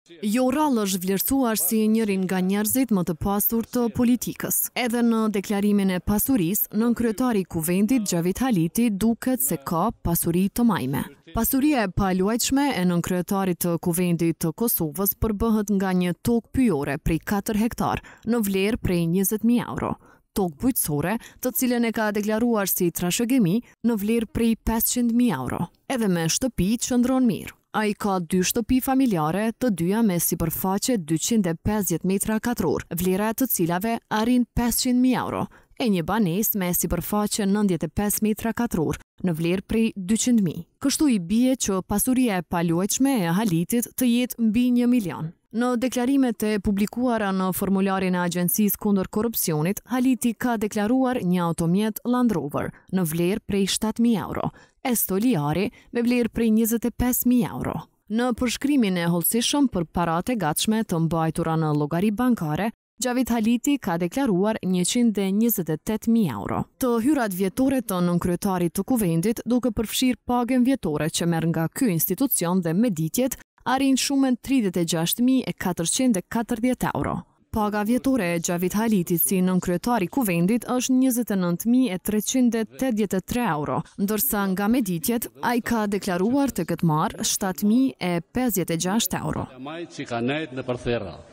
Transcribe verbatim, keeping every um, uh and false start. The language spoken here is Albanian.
Jo Rall është vlerësuar si njërin nga njerëzit më të pasur të politikës. Edhe në deklarimin e pasurisë, nënkryetari i kuvendit Xhavit Haliti duket se ka pasuri të majme. Pasuria e paluajtshme e nënkryetarit të kuvendit të Kosovës përbëhet nga një tokë pyjore prej katër hektar në vlerë prej njëzet mijë euro. Tokë bujqësore, të cilën e ka deklaruar si trashëgimi në vlerë prej pesëqind mijë euro. Edhe me shtëpi qëndron mirë. A i ka dy shtëpi familjare, të dyja me sipërfaqe dyqind e pesëdhjetë metra katror, vlera e të cilave arrin pesëqind mijë euro, e një banesë me sipërfaqe nëntëdhjetë e pesë metra katror, në vlerë prej dyqind mijë. Kështu i bie që pasuria e paluajtshme e Halitit të jetë mbi një milion. Në deklarimet e publikuara në formularin e Agjencisë kundër korrupsionit, Haliti ka deklaruar një automjet Land Rover në vlerë prej shtatë mijë euro, Estoliari me vlerë prej njëzet e pesë mijë euro. Në përshkrimin e hollësishëm për paratë e gatshme të mbajtura në llogari bankare, Xhavit Haliti ka deklaruar njëqind e njëzet e tetë mijë euro. Të hyrat vjetore të nënkryetarit të kuvendit duke përfshirë pagën vjetore që merr nga ky institucion dhe meditjet arrin shumën tridhjetë e gjashtë mijë e katërqind e katërdhjetë euro. Paga vjetore e Xhavit Halitit si nënkryetari i kuvendit është njëzet e nëntë mijë e treqind e tetëdhjetë e tre euro, ndërsa nga meditjet ai ka deklaruar të ketë marrë shtatë mijë e pesëdhjetë e gjashtë euro.